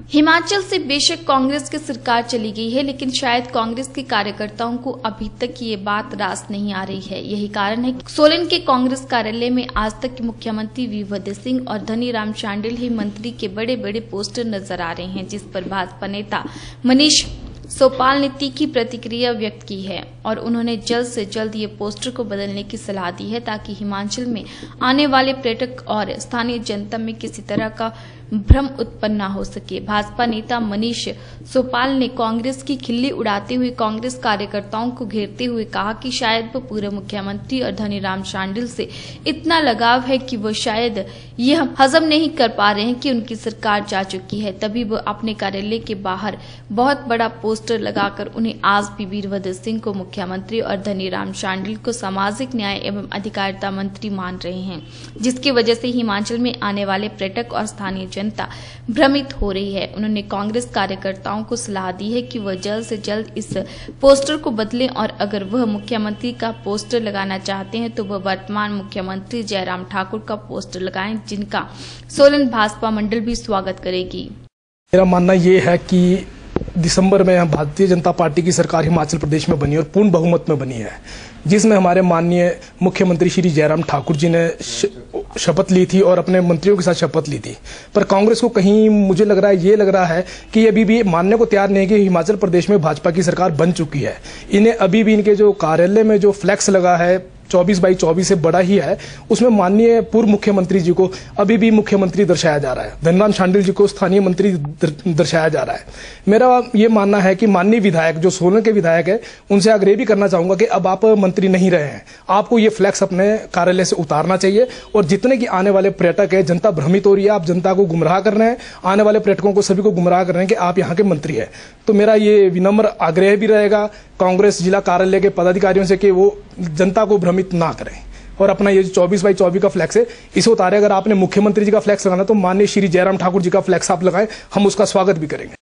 हिमाचल से बेशक कांग्रेस की सरकार चली गई है, लेकिन शायद कांग्रेस के कार्यकर्ताओं को अभी तक ये बात रास नहीं आ रही है। यही कारण है कि सोलन के कांग्रेस कार्यालय में आज तक के मुख्यमंत्री वीरभद्र सिंह और धनीराम शांडिल ही मंत्री के बड़े बड़े पोस्टर नजर आ रहे हैं, जिस पर भाजपा नेता मनीष सोपाल ने तीखी प्रतिक्रिया व्यक्त की है और उन्होंने जल्द से जल्द ये पोस्टर को बदलने की सलाह दी है, ताकि हिमाचल में आने वाले पर्यटक और स्थानीय जनता में किसी तरह का भ्रम उत्पन्न न हो सके। भाजपा नेता मनीष सोपाल ने कांग्रेस की खिल्ली उड़ाते हुए कांग्रेस कार्यकर्ताओं को घेरते हुए कहा कि शायद वो पूर्व मुख्यमंत्री और धनीराम शांडिल से इतना लगाव है कि वो शायद यह हजम नहीं कर पा रहे हैं कि उनकी सरकार जा चुकी है। तभी वो अपने कार्यालय के बाहर बहुत बड़ा पोस्टर लगाकर उन्हें आज भी वीरभद्र सिंह को मुख्यमंत्री और धनीराम शांडिल को सामाजिक न्याय एवं अधिकारिता मंत्री मान रहे हैं, जिसकी वजह से हिमाचल में आने वाले पर्यटक और स्थानीय जनता भ्रमित हो रही है। उन्होंने कांग्रेस कार्यकर्ताओं को सलाह दी है कि वह जल्द से जल्द इस पोस्टर को बदलें और अगर वह मुख्यमंत्री का पोस्टर लगाना चाहते हैं तो वह वर्तमान मुख्यमंत्री जयराम ठाकुर का पोस्टर लगाएं, जिनका सोलन भाजपा मंडल भी स्वागत करेगी। मेरा मानना ये है कि दिसंबर में भारतीय जनता पार्टी की सरकार हिमाचल प्रदेश में बनी और पूर्ण बहुमत में बनी है, जिसमें हमारे माननीय मुख्यमंत्री श्री जयराम ठाकुर जी ने शपथ ली थी और अपने मंत्रियों के साथ शपथ ली थी। पर कांग्रेस को कहीं मुझे लग रहा है कि अभी भी मानने को तैयार नहीं है कि हिमाचल प्रदेश में भाजपा की सरकार बन चुकी है। इन्हें अभी भी इनके जो कार्यालय में जो फ्लैक्स लगा है 24x24 से बड़ा ही है, उसमें माननीय पूर्व मुख्यमंत्री जी को अभी भी मुख्यमंत्री दर्शाया जा रहा है, धनीराम शांडिल जी को स्थानीय मंत्री दर्शाया जा रहा है। मेरा ये मानना है कि माननीय विधायक जो सोलन के विधायक है, उनसे आग्रह भी करना चाहूंगा कि अब आप मंत्री नहीं रहे हैं, आपको ये फ्लैक्स अपने कार्यालय से उतारना चाहिए। और जितने की आने वाले पर्यटक है, जनता भ्रमित हो रही है, आप जनता को गुमराह कर रहे हैं, आने वाले पर्यटकों को सभी को गुमराह कर रहे हैं कि आप यहाँ के मंत्री है। तो मेरा ये विनम्र आग्रह भी रहेगा कांग्रेस जिला कार्यालय के पदाधिकारियों से कि वो जनता को भ्रमित ना करें और अपना ये 24x24 का फ्लैक्स है इसे उतारे। अगर आपने मुख्यमंत्री जी का फ्लैक्स लगाना तो माननीय श्री जयराम ठाकुर जी का फ्लैक्स आप लगाएं, हम उसका स्वागत भी करेंगे।